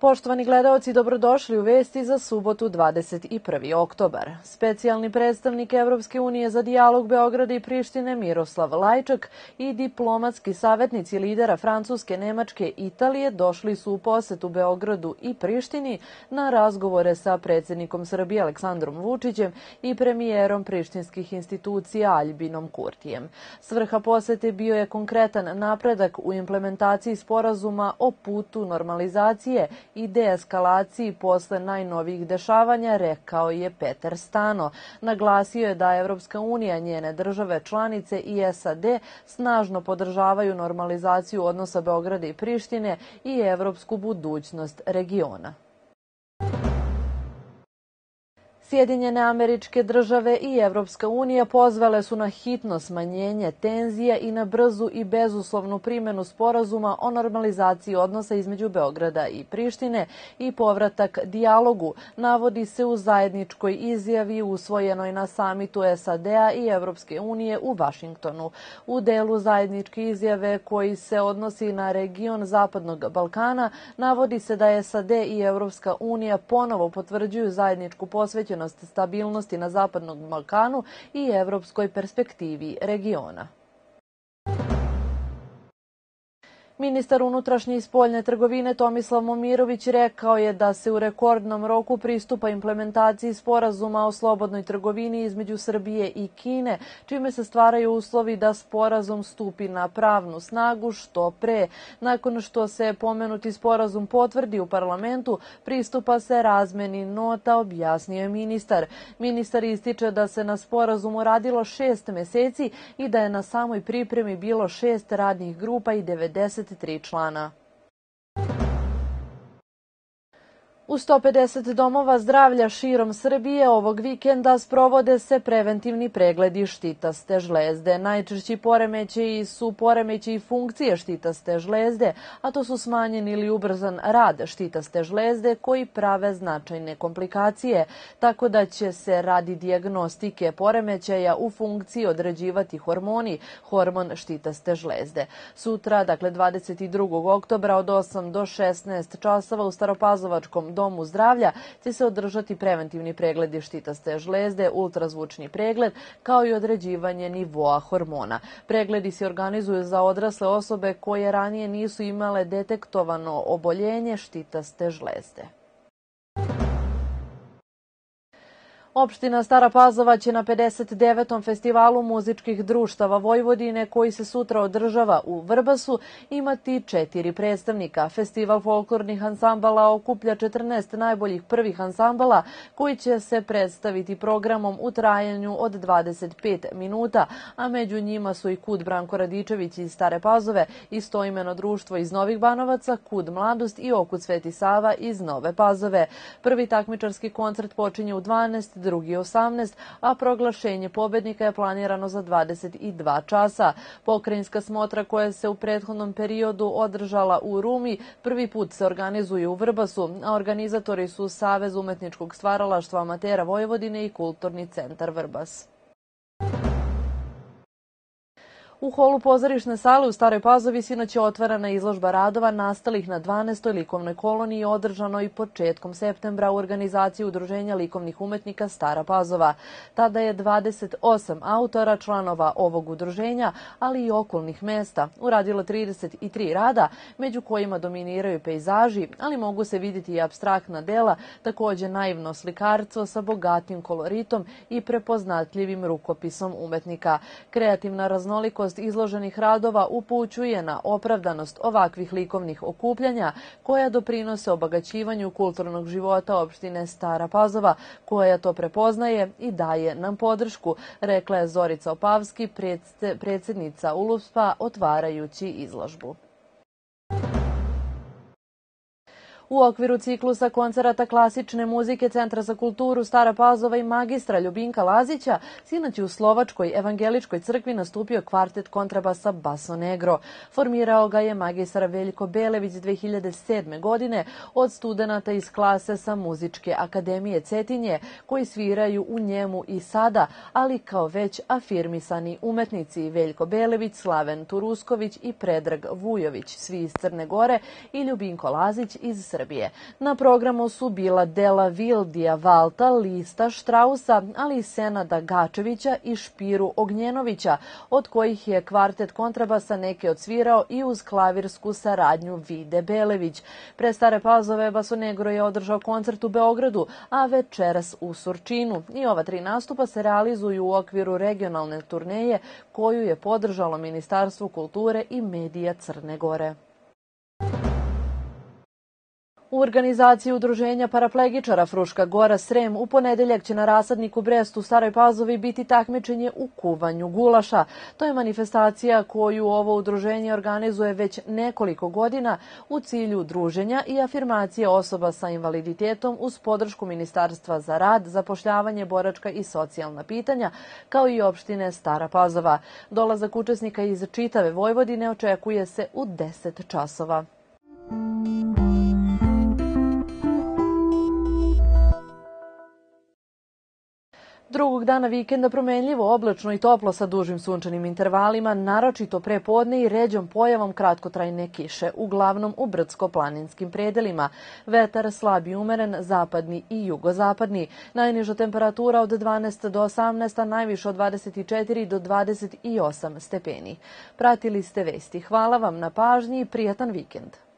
Poštovani gledaoci, dobrodošli u vesti za subotu 21. oktobar. Specijalni predstavnik Evropske unije za dijalog Beograda i Prištine Miroslav Lajčak i diplomatski savjetnici lidera Francuske, Nemačke i Italije došli su u posetu Beogradu i Prištini na razgovore sa predsjednikom Srbije Aleksandrom Vučićem i premijerom prištinskih institucija Aljbinom Kurtijem. Svrha posete bio je konkretan napredak u implementaciji sporazuma o putu normalizacije i deeskalaciji posle najnovijih dešavanja, rekao je Peter Stano. Naglasio je da Evropska unija, njene države članice i SAD snažno podržavaju normalizaciju odnosa Beograda i Prištine i evropsku budućnost regiona. Sjedinjene Američke Države i Evropska unija pozvale su na hitno smanjenje tenzija i na brzu i bezuslovnu primjenu sporazuma o normalizaciji odnosa između Beograda i Prištine i povratak dijalogu, navodi se u zajedničkoj izjavi usvojenoj na samitu SAD-a i Evropske unije u Vašingtonu. U delu zajedničke izjave koji se odnosi na region Zapadnog Balkana navodi se da SAD i Evropska unija ponovo potvrđuju zajedničku posvećenost stabilnosti na Zapadnom Balkanu i evropskoj perspektivi regiona. Ministar unutrašnje i spoljne trgovine Tomislav Momirović rekao je da se u rekordnom roku pristupa implementaciji sporazuma o slobodnoj trgovini između Srbije i Kine, čime se stvaraju uslovi da sporazum stupi na pravnu snagu što pre. Nakon što se pomenuti sporazum potvrdi u parlamentu, pristupa se razmeni nota, objasnio je ministar. Ministar ističe da se na sporazumu radilo 6 meseci i da je na samoj pripremi bilo 6 radnih grupa i 93 člana. U 150 domova zdravlja širom Srbije ovog vikenda sprovode se preventivni pregledi štitaste žlezde. Najčešći poremećaji su poremećaji funkcije štitaste žlezde, a to su smanjen ili ubrzan rad štitaste žlezde koji prave značajne komplikacije, tako da će se radi dijagnostike poremećaja u funkciji određivati hormoni, hormon štitaste žlezde. Sutra, dakle 22. oktobra od 8 do 16 časova u Staropazovačkom domu zdravlja će se održati preventivni pregledi štitaste žlezde, ultrazvučni pregled, kao i određivanje nivoa hormona. Pregledi se organizuju za odrasle osobe koje ranije nisu imale detektovano oboljenje štitaste žlezde. Opština Stara Pazova će na 59. festivalu muzičkih društava Vojvodine, koji se sutra održava u Vrbasu, imati 4 predstavnika. Festival folklornih ansambala okuplja 14 najboljih prvih ansambala koji će se predstaviti programom u trajanju od 25 minuta, a među njima su i KUD Branko Radičević iz Stare Pazove, istoimeno društvo iz Novih Banovaca, KUD Mladost i Okud Sveti Sava iz Nove Pazove. Prvi takmičarski koncert počinje u 12, drugi 18, a proglašenje pobednika je planirano za 22 časa. Pokrajinska smotra koja se u prethodnom periodu održala u Rumi prvi put se organizuje u Vrbasu, a organizatori su Savez umetničkog stvaralaštva amatera Vojvodine i Kulturni centar Vrbas. U holu pozorišne sale u Staroj Pazovi sinoć je otvarana izložba radova nastalih na 12. likovnoj koloniji održanoj početkom septembra u organizaciji Udruženja likovnih umetnika Stara Pazova. Tada je 28 autora, članova ovog udruženja, ali i okolnih mesta, uradilo 33 rada, među kojima dominiraju pejzaži, ali mogu se vidjeti i apstraktna dela, također naivno slikarstvo sa bogatim koloritom i prepoznatljivim rukopisom umetnika. Kreativna raznolikost izloženih radova upućuje na opravdanost ovakvih likovnih okupljanja koja doprinose obogaćivanju kulturnog života opštine Stara Pazova, koja to prepoznaje i daje nam podršku, rekla je Zorica Opavski, predsjednica ULUSP-a, otvarajući izložbu. U okviru ciklusa koncerata klasične muzike Centra za kulturu Stara Pazova i magistra Ljubinka Lazića, sinoć u Slovačkoj evangeličkoj crkvi nastupio kvartet kontrabasa Basso Negro. Formirao ga je magistar Veljko Belević 2007. godine od studenata iz klase sa Muzičke akademije Cetinje, koji sviraju u njemu i sada, ali kao već afirmisani umetnici Veljko Belević, Slaven Turusković i Predrag Vujović, svi iz Crne Gore, i Ljubinko Lazić iz Srbije. Srbije. Na programu su bila dela Vildija Valta, Lista Štrausa, ali i Senada Gačevića i Špiru Ognjenovića, od kojih je kvartet kontrabasa neke odsvirao i uz klavirsku saradnju Vide Belević. Pre Stare Pazove Basonegro je održao koncert u Beogradu, a večeras u Surčinu. I ova 3 nastupa se realizuju u okviru regionalne turneje koju je podržalo Ministarstvo kulture i medija Crne Gore. U organizaciji Udruženja paraplegičara Fruška Gora Srem u ponedeljak će na rasadniku Brest u Staroj Pazovi biti takmičenje u kuvanju gulaša. To je manifestacija koju ovo udruženje organizuje već nekoliko godina u cilju druženja i afirmacije osoba sa invaliditetom uz podršku Ministarstva za rad, zapošljavanje, boračka i socijalna pitanja, kao i opštine Stara Pazova. Dolazak učesnika iz čitave Vojvodine očekuje se u 10 časova. Drugog dana vikenda promenljivo, oblačno i toplo sa dužim sunčanim intervalima, naročito pre podne i ređom pojavom kratkotrajne kiše, uglavnom u brdsko-planinskim predelima. Vetar slab i umeren, zapadni i jugozapadni. Najniža temperatura od 12 do 18, a najviše od 24 do 28 stepeni. Pratili ste vesti. Hvala vam na pažnji i prijatan vikend.